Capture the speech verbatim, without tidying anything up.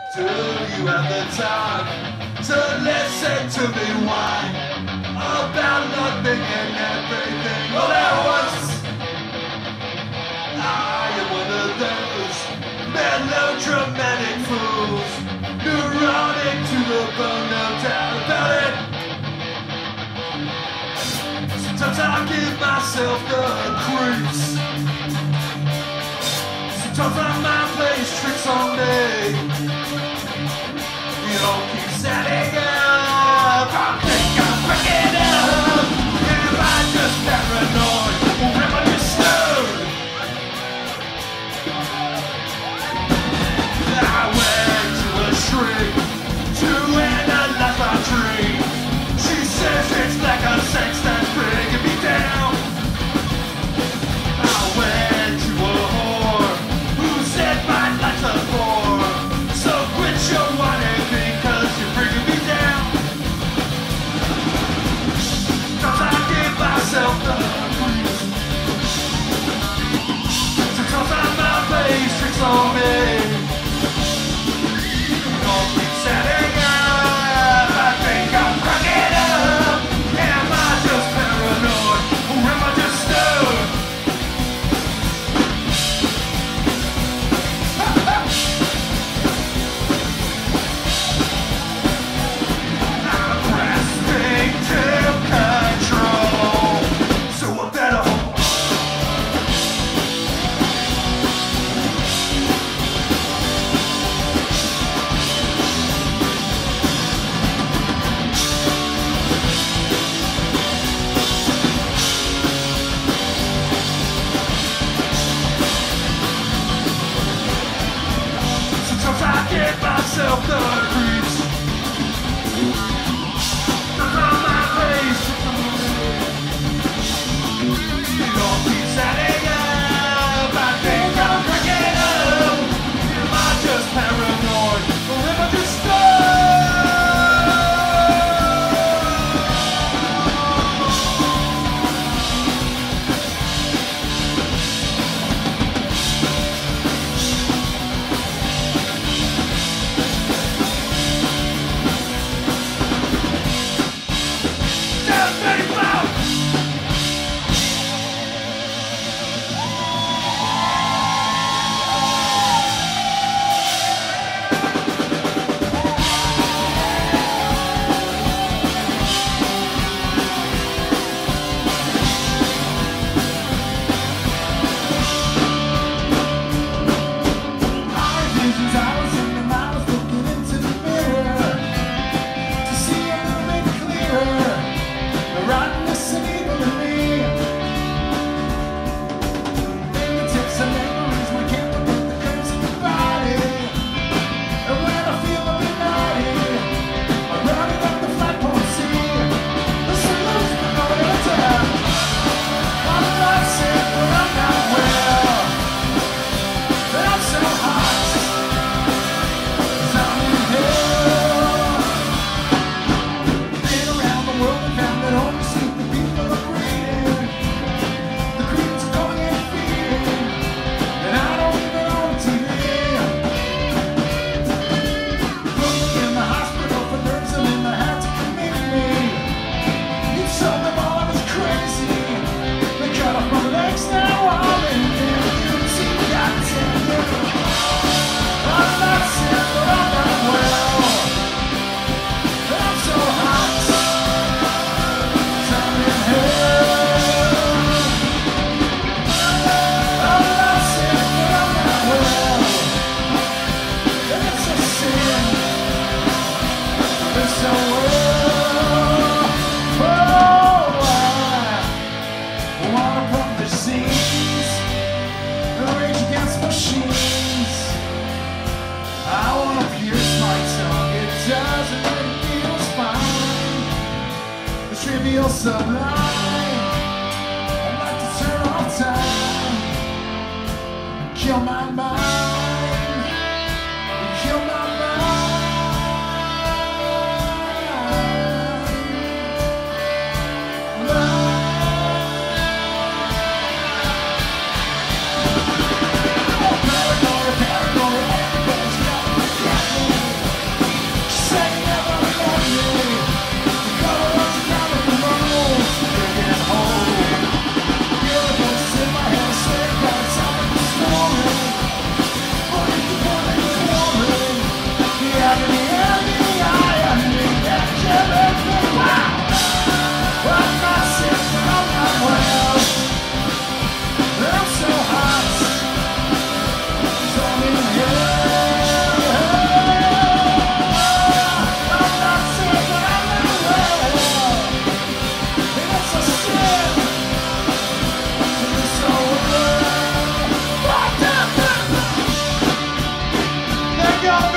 Do you have the time to listen to me whine about nothing and everything all at once? I am one of those melodramatic fools, neurotic to the bone, no doubt about it. Sometimes I give myself the creeps. Sometimes my mind plays tricks on me. It all keeps adding up. I think I'm cracking up. Am I just paranoid, or am I just stoned? I went to a shrink to analyze my dream. She says it's like a sex that's bringing me down. I went to a whore who said my life's a bore. So quit your whining because you're bringing me down. Cause I give myself the creeps. Sometimes I might play tricks on me. It all keeps adding up. I think I'm cracking up. Am I just paranoid, or am I just stoned? I'm grasping to control, so I better hold. Sometimes I give myself the creeps. Sometimes my face it all keeps adding up. I think I'm cracking up. Am I just paranoid, or am I just trivial sublime. I'd like to turn off time, kill my mind, kill my mind. Paranoia, paranoia, everybody's got me. your